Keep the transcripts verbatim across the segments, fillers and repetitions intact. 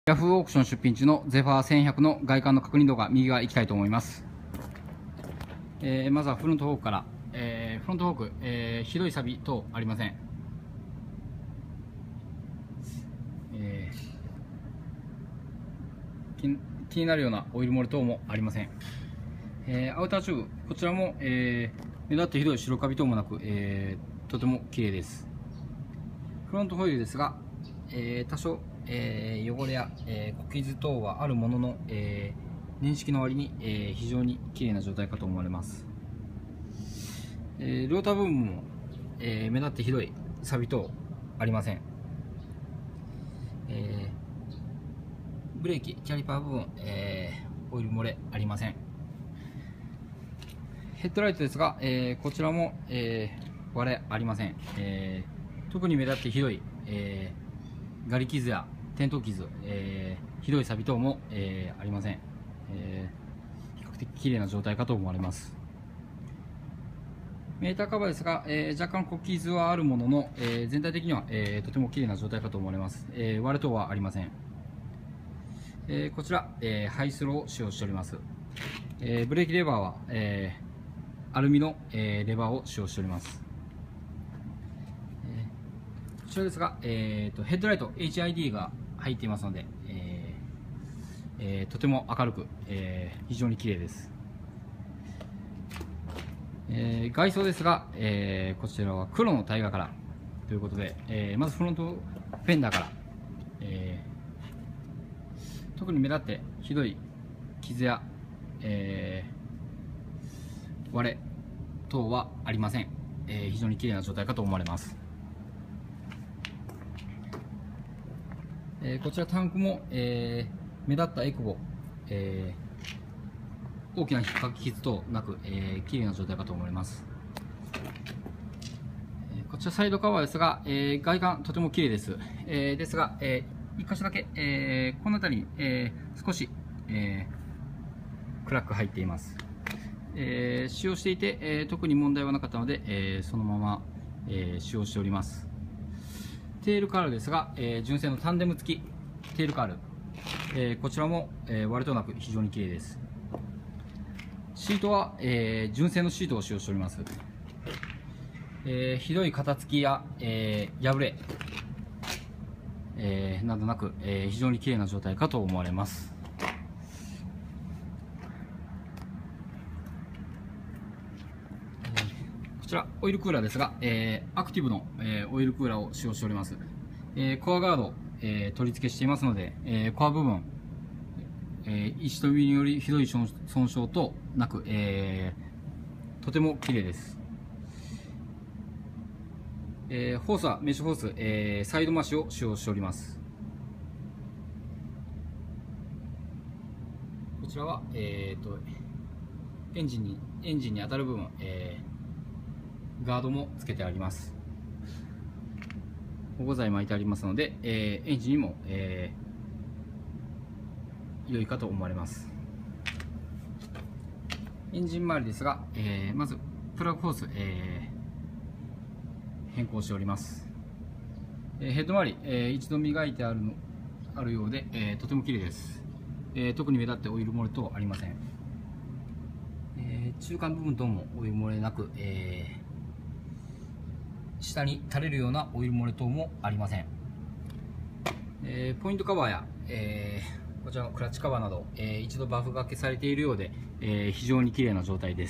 ヤフーオークション出品中のゼファーせんひゃくの外観の確認動画、右側行きたいと思います。えー、まずはフロントフォークから、えー、フロントフォーク、えー、ひどい錆等ありません。えー、気, 気になるようなオイル漏れ等もありません。えー、アウターチューブ、こちらも、えー、目立ってひどい白カビ等もなく、えー、とても綺麗です。フロントホイールですが、えー、多少、えー、汚れや、えー、小傷等はあるものの、えー、年式の割に、えー、非常に綺麗な状態かと思われます。えー、ローター部分も、えー、目立ってひどい錆等ありません。えー、ブレーキ、キャリパー部分、えー、オイル漏れありません。ヘッドライトですが、えー、こちらも、えー、割れありません。えー、特に目立ってひどい、えー、ガリ傷や転倒傷、えー、ひどい錆等も、えー、ありません。えー、比較的綺麗な状態かと思われます。メーターカバーですが、えー、若干小傷はあるものの、えー、全体的には、えー、とても綺麗な状態かと思われます。えー、割れ等はありません。えー、こちら、えー、ハイスローを使用しております。えー、ブレーキレバーは、えーアルミの、えー、レバーを使用しております。えー、こちらですが、えー、とヘッドライト エイチアイディー が入っていますので、えーえー、とても明るく、えー、非常に綺麗です。えー、外装ですが、えー、こちらは黒のタイヤからということで、えー、まずフロントフェンダーから、えー、特に目立ってひどい傷や、えー割れ等はありません。えー、非常に綺麗な状態かと思われます。えー、こちらタンクも、えー、目立ったエクボ、えー、大きな傷等なく、えー、綺麗な状態かと思われます。えー、こちらサイドカバーですが、えー、外観とても綺麗です。えー、ですが、えー、いっ箇所だけ、えー、この辺りに、えー、少し、えー、クラック入っています。えー、使用していて、えー、特に問題はなかったので、えー、そのまま、えー、使用しております。テールカールですが、えー、純正のタンデム付きテールカール、えー、こちらも、えー、割れとなく非常に綺麗です。シートは、えー、純正のシートを使用しております。えー、ひどい型付きや、えー、破れ、えー、などなく、えー、非常に綺麗な状態かと思われます。こちらオイルクーラーですが、えー、アクティブの、えー、オイルクーラーを使用しております。えー、コアガード、えー、取り付けしていますので、えー、コア部分、えー、石飛びによりひどい損傷となく、えー、とても綺麗です。えー、ホースはメッシュホース、えー、サイドマシを使用しております。こちらは、えー、とエンジンにエンジンに当たる部分、えーガードもつけてあります。保護材巻いてありますので、えー、エンジンにも、えー、良いかと思われます。エンジン周りですが、えー、まずプラグホース、えー、変更しております。えー、ヘッド周り、えー、一度磨いてあるのあるようで、えー、とても綺麗です。えー、特に目立ってオイル漏れ等ありません。えー、中間部分等もオイル漏れなく、えー下に垂れるようなオイル漏れ等もありません。えー、ポイントカバーや、えー、こちらのクラッチカバーなど、えー、一度バフ掛けされているようで、えー、非常に綺麗な状態です。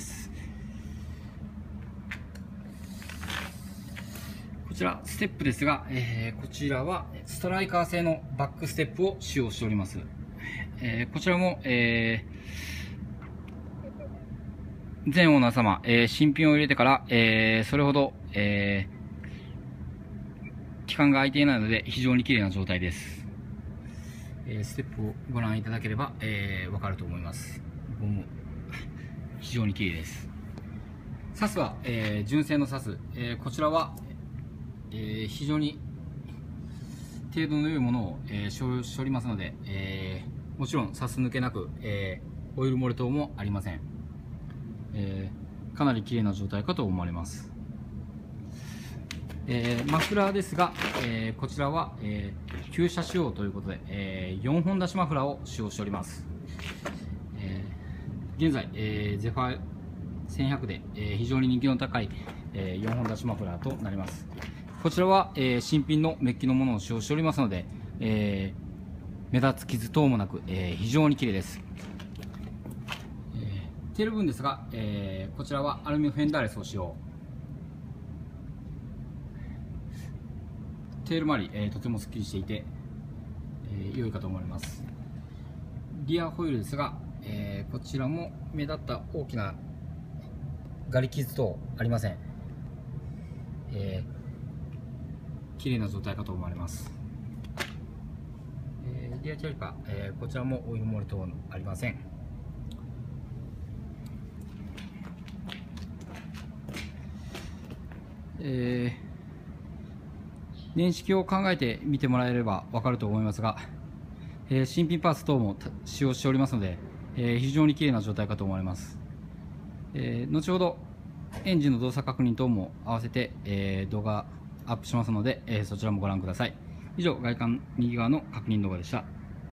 こちらステップですが、えー、こちらはストライカー製のバックステップを使用しております。えー、こちらも、えー、全オーナー様、えー、新品を入れてから、えー、それほど、えー期間が空いていないので非常に綺麗な状態です。えー、ステップをご覧いただければ、えー、分かると思います。ゴム非常に綺麗です。サスは、えー、純正のサス、えー、こちらは、えー、非常に程度の良いものを、えー、使用しておりますので、えー、もちろんサス抜けなく、えー、オイル漏れ等もありません。えー、かなり綺麗な状態かと思われます。 えー、マフラーですが、えー、こちらは、えー、旧車仕様ということで、えー、よんほん出しマフラーを使用しております。えー、現在、えー、ゼファーせんひゃくで、えー、非常に人気の高い、えー、よんほん出しマフラーとなります。こちらは、えー、新品のメッキのものを使用しておりますので、えー、目立つ傷等もなく、えー、非常に綺麗です。えー、テール分ですが、えー、こちらはアルミフェンダーレスを使用。テール周り、えー、とてもすっきりしていて、えー、良いかと思います。リアホイールですが、えー、こちらも目立った大きなガリ傷等ありません。えー綺麗な状態かと思われます。えー、リアキャリパー、えー、こちらもオイル漏れ等ありません。えー、年式を考えて見てもらえれば分かると思いますが、えー、新品パーツ等も使用しておりますので、えー、非常に綺麗な状態かと思われます。えー、後ほどエンジンの動作確認等も合わせて、えー、動画アップしますので、えー、そちらもご覧ください。以上、外観右側の確認動画でした。